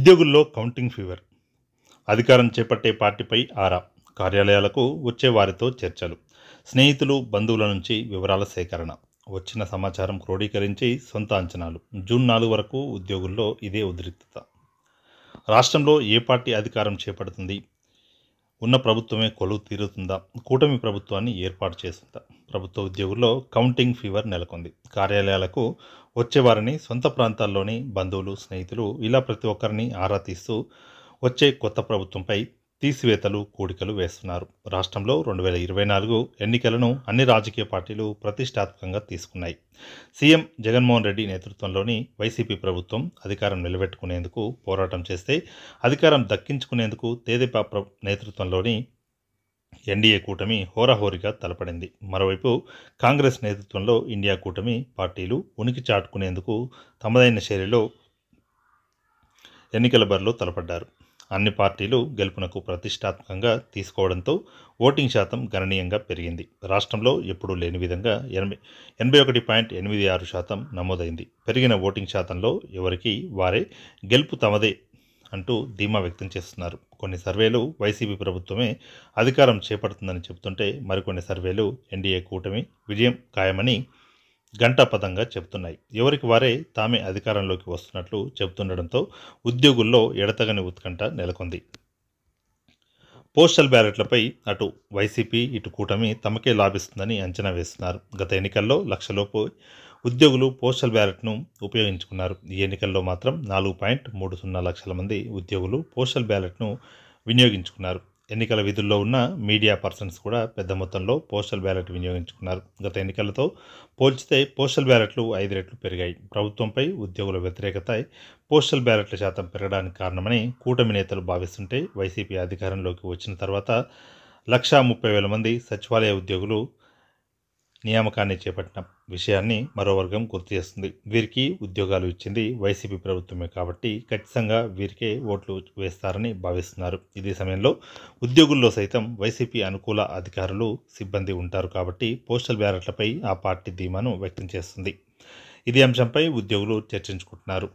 ఉద్యోగుల్లో counting fever. అధికారం చేపట్టే పార్టీపై ఆరా. కార్యాలయాలకు వచ్చే వారితో చర్చలు. స్నేహితులు, బంధువుల నుంచి వివరాల సేకరణ. వచ్చిన సమాచారం క్రోడీకరించి సొంత అంచనాలు. జూన్ 4 వరకు ఉద్యోగుల్లో ఇదే ఉద్రిక్తత. రాష్ట్రంలో ఏ పార్టీ అధికారం చేపడుతుంది? ఉన్న ప్రభుత్వమే కొలువు తీరుతుందా? కూటమి ప్రభుత్వాన్ని ఏర్పాటు చేస్తుందా? ప్రభుత్వ ఉద్యోగుల్లో కౌంటింగ్ ఫీవర్ నెలకొంది. కార్యాలయాలకు వచ్చేవారిని సొంత ప్రాంతాల్లోని బంధువులు, స్నేహితులు ఇలా ప్రతి ఒక్కరిని ఆరా తీస్తూ వచ్చే కొత్త ప్రభుత్వంపై తీసివేతలు, కూడికలు వేస్తున్నారు. రాష్ట్రంలో 2024 ఎన్నికలను అన్ని రాజకీయ పార్టీలు ప్రతిష్టాత్మకంగా తీసుకున్నాయి. సీఎం జగన్మోహన్ రెడ్డి నేతృత్వంలోని వైసీపీ ప్రభుత్వం అధికారం నిలబెట్టుకునేందుకు పోరాటం చేస్తే, అధికారం దక్కించుకునేందుకు తెదేపా నేతృత్వంలోని ఎన్డీఏ కూటమి హోరాహోరీగా తలపడింది. మరోవైపు కాంగ్రెస్ నేతృత్వంలో ఇండియా కూటమి పార్టీలు ఉనికి చాటుకునేందుకు తమదైన శైలిలో ఎన్నికల బరిలో తలపడ్డారు. అన్ని పార్టీలు గెలుపునకు ప్రతిష్టాత్మకంగా తీసుకోవడంతో ఓటింగ్ శాతం గణనీయంగా పెరిగింది. రాష్ట్రంలో ఎప్పుడూ లేని విధంగా 81.86% నమోదైంది. పెరిగిన ఓటింగ్ శాతంలో ఎవరికి వారే గెలుపు తమదే అంటూ ధీమా వ్యక్తం చేస్తున్నారు. కొన్ని సర్వేలు వైసీపీ ప్రభుత్వమే అధికారం చేపడుతుందని చెబుతుంటే, మరికొన్ని సర్వేలు ఎన్డీఏ కూటమి విజయం ఖాయమని గంటాపదంగా చెబుతున్నాయి. ఎవరికి వారే తామే అధికారంలోకి వస్తున్నట్లు చెబుతుండడంతో ఉద్యోగుల్లో ఎడతగని ఉత్కంఠ నెలకొంది. పోస్టల్ బ్యాలెట్లపై అటు వైసీపీ, ఇటు కూటమి తమకే లాభిస్తుందని అంచనా వేస్తున్నారు. గత ఎన్నికల్లో లక్షలోపు ఉద్యోగులు పోస్టల్ బ్యాలెట్ను ఉపయోగించుకున్నారు. ఈ ఎన్నికల్లో మాత్రం 4.30 లక్షల మంది ఉద్యోగులు పోస్టల్ బ్యాలెట్ను వినియోగించుకున్నారు. ఎన్నికల విధుల్లో ఉన్న మీడియా పర్సన్స్ కూడా పెద్ద మొత్తంలో పోస్టల్ బ్యాలెట్ వినియోగించుకున్నారు. గత ఎన్నికలతో పోల్చితే పోస్టల్ బ్యాలెట్లు 5 రెట్లు పెరిగాయి. ప్రభుత్వంపై ఉద్యోగుల వ్యతిరేకత పోస్టల్ బ్యాలెట్ల శాతం పెరగడానికి కారణమని కూటమి నేతలు భావిస్తుంటే, వైసీపీ అధికారంలోకి వచ్చిన తర్వాత 130,000 మంది సచివాలయ ఉద్యోగులు నియామకాన్ని చేపట్టిన విషయాన్ని మరో వర్గం గుర్తు చేస్తుంది. వీరికి ఉద్యోగాలు ఇచ్చింది వైసీపీ ప్రభుత్వమే కాబట్టి ఖచ్చితంగా వీరికే ఓట్లు వేస్తారని భావిస్తున్నారు. ఇదే సమయంలో ఉద్యోగుల్లో సైతం వైసీపీ అనుకూల అధికారులు, సిబ్బంది ఉంటారు కాబట్టి పోస్టల్ బ్యాలెట్లపై ఆ పార్టీ ధీమాను వ్యక్తం చేస్తుంది. ఇదే అంశంపై ఉద్యోగులు చర్చించుకుంటున్నారు.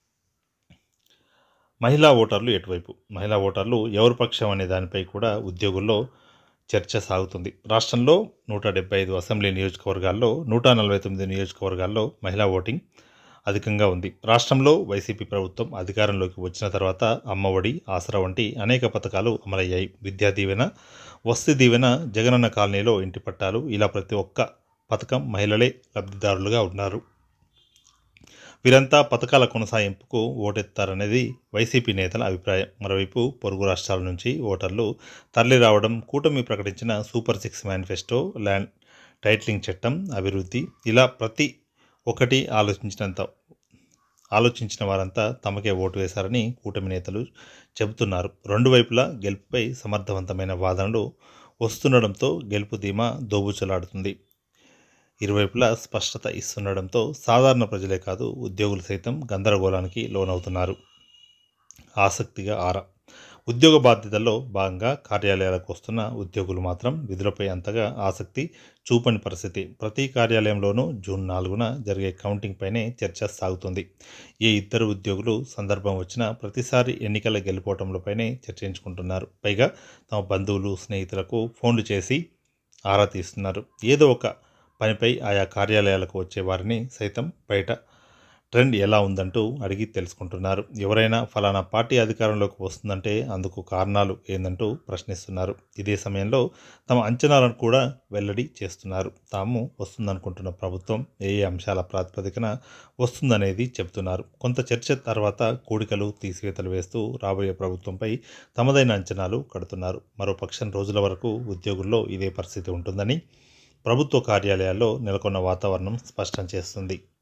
మహిళా ఓటర్లు ఎటువైపు? మహిళా ఓటర్లు ఎవరి పక్షం అనే దానిపై కూడా ఉద్యోగుల్లో చర్చ సాగుతుంది. రాష్ట్రంలో 175 అసెంబ్లీ నియోజకవర్గాల్లో 149 నియోజకవర్గాల్లో మహిళా ఓటింగ్ అధికంగా ఉంది. రాష్ట్రంలో వైసీపీ ప్రభుత్వం అధికారంలోకి వచ్చిన తర్వాత అమ్మఒడి, ఆసరా వంటి అనేక పథకాలు అమలయ్యాయి. విద్యా దీవెన, వసతి దీవెన, జగనన్న కాలనీలో ఇంటి పట్టాలు ఇలా ప్రతి ఒక్క పథకం మహిళలే లబ్ధిదారులుగా ఉన్నారు. వీరంతా పథకాల కొనసాగింపుకు ఓటెత్తారనేది వైసీపీ నేతల అభిప్రాయం. మరోవైపు పొరుగు రాష్ట్రాల నుంచి ఓటర్లు తరలి రావడం, కూటమి ప్రకటించిన సూపర్ 6 మేనిఫెస్టో, ల్యాండ్ టైటిలింగ్ చట్టం, అభివృద్ధి ఇలా ప్రతి ఒక్కటి ఆలోచించిన వారంతా తమకే ఓటు వేశారని కూటమి నేతలు చెబుతున్నారు. రెండు వైపులా గెలుపుపై సమర్థవంతమైన వాదనలు వస్తుండడంతో గెలుపు ధీమా దోబూచులాడుతుంది. ఇరువైపులా స్పష్టత ఇస్తుండడంతో సాధారణ ప్రజలే కాదు, ఉద్యోగులు సైతం గందరగోళానికి లోనవుతున్నారు. ఆసక్తిగా ఆరా. ఉద్యోగ బాధ్యతల్లో భాగంగా కార్యాలయాలకు వస్తున్న ఉద్యోగులు మాత్రం విధులపై అంతగా ఆసక్తి చూపని పరిస్థితి. ప్రతి కార్యాలయంలోనూ జూన్ 4న జరిగే కౌంటింగ్ పైనే చర్చ సాగుతుంది. ఏ ఇద్దరు ఉద్యోగులు సందర్భం వచ్చినా ప్రతిసారి ఎన్నికల గెలుపోవటంలపైనే చర్చించుకుంటున్నారు. పైగా తమ బంధువులు, స్నేహితులకు ఫోన్లు చేసి ఆరా తీస్తున్నారు. ఏదో ఒక పనిపై ఆయా కార్యాలయాలకు వచ్చే వారిని సైతం బయట ట్రెండ్ ఎలా ఉందంటూ అడిగి తెలుసుకుంటున్నారు. ఎవరైనా ఫలానా పార్టీ అధికారంలోకి వస్తుందంటే అందుకు కారణాలు ఏందంటూ ప్రశ్నిస్తున్నారు. ఇదే సమయంలో తమ అంచనాలను కూడా వెల్లడి చేస్తున్నారు. తాము వస్తుందనుకుంటున్న ప్రభుత్వం ఏ అంశాల ప్రాతిపదికన వస్తుందనేది చెబుతున్నారు. కొంత చర్చ తర్వాత కూడికలు, తీసివేతలు వేస్తూ రాబోయే ప్రభుత్వంపై తమదైన అంచనాలు కడుతున్నారు. మరో పక్షం రోజుల వరకు ఉద్యోగుల్లో ఇదే పరిస్థితి ఉంటుందని ప్రభుత్వ కార్యాలయాల్లో నెలకొన్న వాతావరణం స్పష్టం చేస్తుంది.